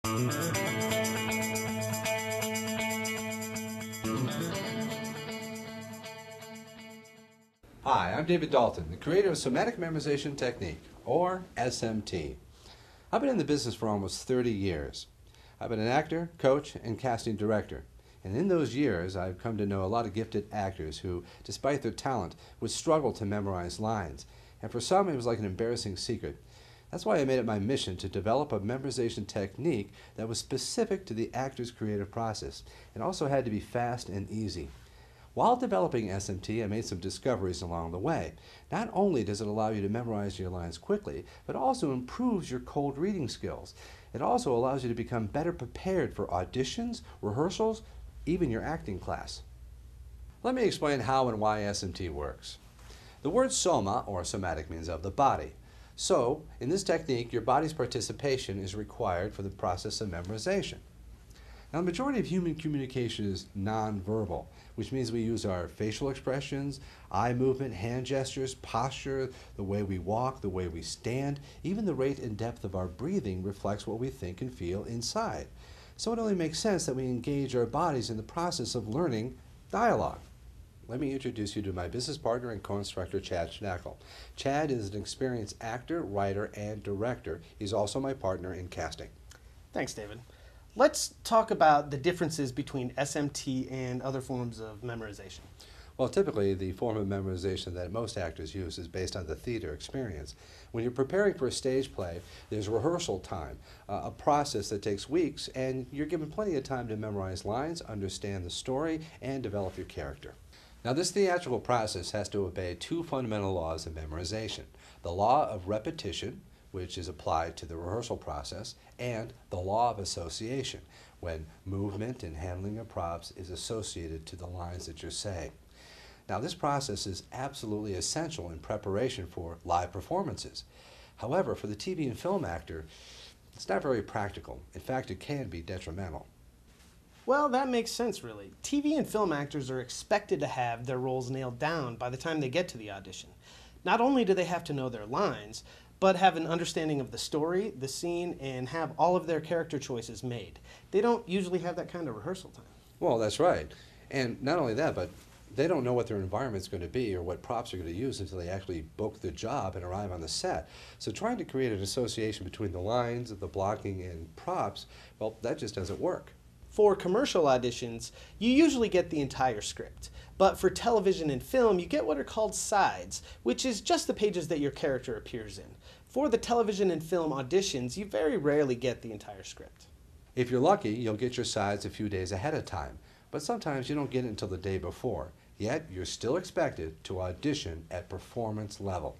Hi, I'm David Dalton, the creator of Somatic Memorization Technique, or SMT. I've been in the business for almost 30 years. I've been an actor, coach, and casting director. And in those years, I've come to know a lot of gifted actors who, despite their talent, would struggle to memorize lines. And for some, it was like an embarrassing secret. That's why I made it my mission to develop a memorization technique that was specific to the actor's creative process and also had to be fast and easy. While developing SMT, I made some discoveries along the way. Not only does it allow you to memorize your lines quickly, but also improves your cold reading skills. It also allows you to become better prepared for auditions, rehearsals, even your acting class. Let me explain how and why SMT works. The word soma, or somatic, means of the body. So, in this technique, your body's participation is required for the process of memorization. Now, the majority of human communication is nonverbal, which means we use our facial expressions, eye movement, hand gestures, posture, the way we walk, the way we stand. Even the rate and depth of our breathing reflects what we think and feel inside. So it only makes sense that we engage our bodies in the process of learning dialogue. Let me introduce you to my business partner and co-instructor, Chad Schnackle. Chad is an experienced actor, writer, and director. He's also my partner in casting. Thanks, David. Let's talk about the differences between SMT and other forms of memorization. Well, typically, the form of memorization that most actors use is based on the theater experience. When you're preparing for a stage play, there's rehearsal time, a process that takes weeks, and you're given plenty of time to memorize lines, understand the story, and develop your character. Now, this theatrical process has to obey two fundamental laws of memorization: the law of repetition, which is applied to the rehearsal process, and the law of association, when movement and handling of props is associated to the lines that you're saying. Now, this process is absolutely essential in preparation for live performances. However, for the TV and film actor, it's not very practical. In fact, it can be detrimental. Well, that makes sense, really. TV and film actors are expected to have their roles nailed down by the time they get to the audition. Not only do they have to know their lines, but have an understanding of the story, the scene, and have all of their character choices made. They don't usually have that kind of rehearsal time. Well, that's right. And not only that, but they don't know what their environment's going to be or what props are going to use until they actually book the job and arrive on the set. So trying to create an association between the lines, the blocking, and props, well, that just doesn't work. For commercial auditions, you usually get the entire script. But for television and film, you get what are called sides, which is just the pages that your character appears in. For the television and film auditions, you very rarely get the entire script. If you're lucky, you'll get your sides a few days ahead of time, but sometimes you don't get it until the day before. Yet, you're still expected to audition at performance level.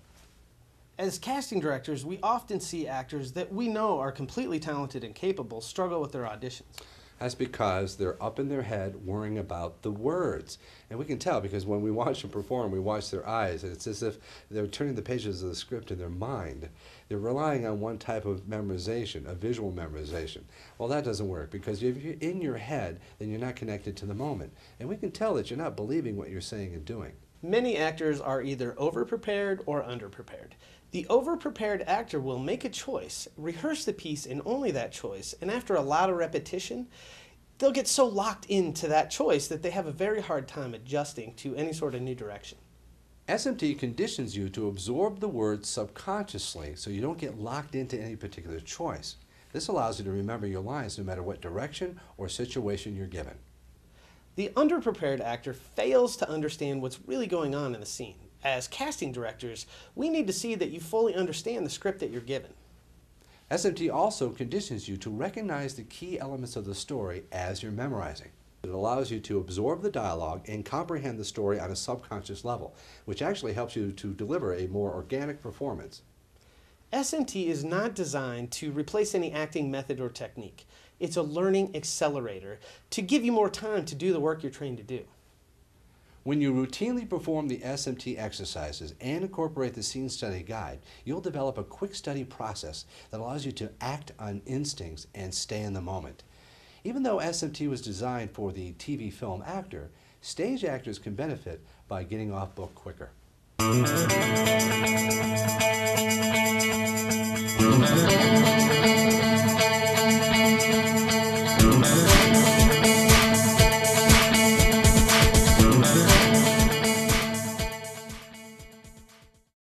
As casting directors, we often see actors that we know are completely talented and capable struggle with their auditions. That's because they're up in their head worrying about the words. And we can tell because when we watch them perform, we watch their eyes, and it's as if they're turning the pages of the script in their mind. They're relying on one type of memorization, a visual memorization. Well, that doesn't work because if you're in your head, then you're not connected to the moment. And we can tell that you're not believing what you're saying and doing. Many actors are either over-prepared or under-prepared. The over-prepared actor will make a choice, rehearse the piece in only that choice, and after a lot of repetition, they'll get so locked into that choice that they have a very hard time adjusting to any sort of new direction. SMT conditions you to absorb the words subconsciously so you don't get locked into any particular choice. This allows you to remember your lines no matter what direction or situation you're given. The underprepared actor fails to understand what's really going on in the scene. As casting directors, we need to see that you fully understand the script that you're given. SMT also conditions you to recognize the key elements of the story as you're memorizing. It allows you to absorb the dialogue and comprehend the story on a subconscious level, which actually helps you to deliver a more organic performance. SMT is not designed to replace any acting method or technique. It's a learning accelerator to give you more time to do the work you're trained to do. When you routinely perform the SMT exercises and incorporate the scene study guide, you'll develop a quick study process that allows you to act on instincts and stay in the moment. Even though SMT was designed for the TV film actor, stage actors can benefit by getting off book quicker.